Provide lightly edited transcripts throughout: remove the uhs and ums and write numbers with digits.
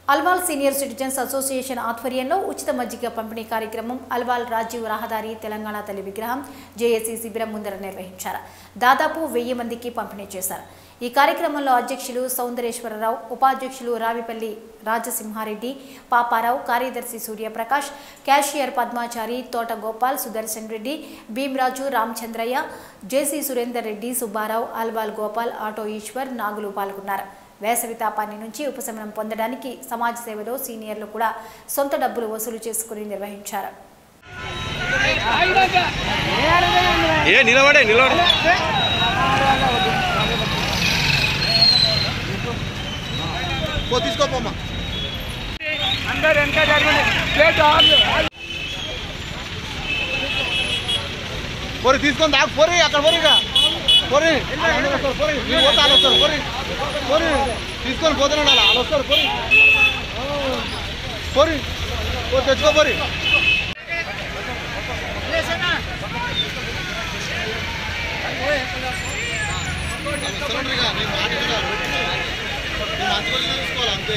Alwal senior citizens association ఆధ్వర్యంలో ఉచిత మజ్జిగ పంపిణీ కార్యక్రమం అల్వాల్ రాజీవ్ రహదారి తెలంగాణ తల్లి విగ్రహం జేఏసీ శిబిరం ముందర నిర్వహించారు. దాదాపు 1000 మందికి పంపిణీ చేశారు. ఈ కార్యక్రమంలో అధ్యక్షులు సౌందరేశ్వరరావు, ఉపాధ్యక్షులు రావిపల్లి రాజసింహారెడ్డి, పాపారావు, కార్యదర్శి Suryaprakash, cashier Padmachari, Thota Gopal, Sudarshan Reddy, Bhimaraju, Ramachandraiah, JC Surender Reddy, Subbarao, Alwal Gopal, auto Eshwar, Nagulu పాల్గొన్నారు. వేసవి తాపాన్ని నుంచి ఉపశమనం పొందడానికి సమాజ సేవలో సీనియర్లు కూడా సొంత డబ్బులు వసూలు చేసుకుని నిర్వహించారు. తీసుకొని దాకా పోరి అక్కడ పోరిగా పోరి పోరి తీసుకొని పోతూనే ఉండాలి. వాళ్ళు వస్తారు పోరి పోరి తెచ్చుకో పోరి. అంతే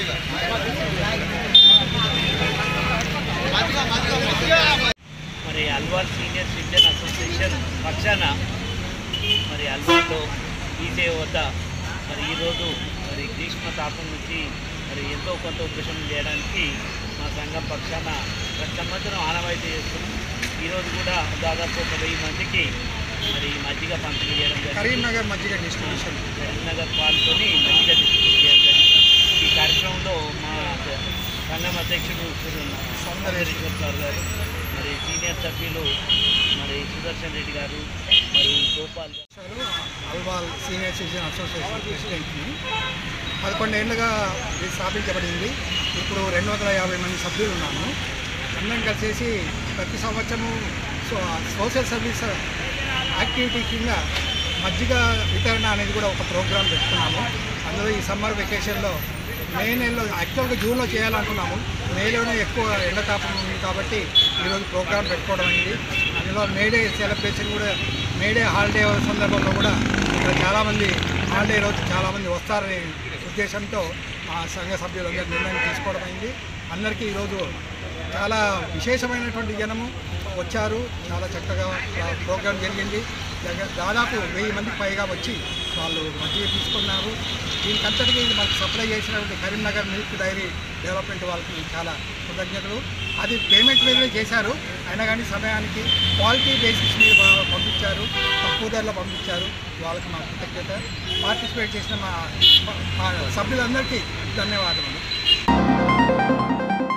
మరి అల్వాల్ సీనియర్ సిటిజన్ అసోసియేషన్ పక్షాన మరి అల్వాల్లో ఈజే వద్ద మరి ఈరోజు మరి గ్రీష్మ తాపం నుంచి మరి ఎంతో కొంత ఉపశమనం చేయడానికి మా సంఘం పక్షాన ప్రతి సంవత్సరం ఆనవాయితీ చేస్తున్నాం. ఈరోజు కూడా దాదాపు 1000 మందికి మరి మజ్జిగ పంపిణీ చేయడం జరిగింది. కరీంనగర్ మజ్జిగ డిస్ట్రిబ్యూషన్, కరీంనగర్ పాల్తోని మజ్జిగ డిస్ట్రిబ్యూట్ చేయడం జరిగింది. ఈ కార్యక్రమంలో మా సంఘం అధ్యక్షుడు సౌందరేశ్వర్ సార్ గారు, మరి సీనియర్ సభ్యులు మరి సుదర్శన్ రెడ్డి గారు, మరి గోపాల్ గారు. అల్వాల్ సీనియర్ సిటిజన్ అసోసియేషన్ ప్రెసిడెంట్ని 11 ఏళ్ళుగా స్థాపించబడింది. ఇప్పుడు 250 మంది సభ్యులు ఉన్నాము. అందరం కలిసేసి ప్రతి సంవత్సరము సోషల్ సర్వీస్ యాక్టివిటీ కింద మజ్జిగ వితరణ అనేది కూడా ఒక ప్రోగ్రాం పెట్టుకున్నాము. అందులో ఈ సమ్మర్ వెకేషన్లో మే నెలలో యాక్చువల్గా జూన్లో చేయాలనుకున్నాము. మేలోనే ఎక్కువ ఎండతాపం ఉంది కాబట్టి ఈరోజు ప్రోగ్రాం పెట్టుకోవడం అయింది. అందులో మేడే సెలబ్రేషన్ కూడా, మేడే హాలిడే సందర్భంలో కూడా ఇక్కడ చాలామంది హాలిడే రోజు చాలామంది వస్తారనే ఉద్దేశంతో మా సంఘ సభ్యులందరూ నిర్ణయం తీసుకోవడం అయింది. అందరికీ ఈరోజు చాలా విశేషమైనటువంటి జనము వచ్చారు. చాలా చక్కగా ప్రోగ్రాం జరిగింది. దాదాపు 1000 మందికి పైగా వచ్చి వాళ్ళు మజ్జిగ తీసుకున్నారు. దీనికంతటికి మనకు సప్లై చేసినటువంటి కరీంనగర్ మిల్క్ డైరీ డెవలప్మెంట్ వాళ్ళకి చాలా కృతజ్ఞతలు. అది పేమెంట్ మీద చేశారు, అయినా కానీ సమయానికి క్వాలిటీ బేసిస్ మీద పంపించారు, తక్కువ ధరలో పంపించారు. వాళ్ళకి మా కృతజ్ఞత. పార్టిసిపేట్ చేసిన మా సభ్యులందరికీ ధన్యవాదాలు.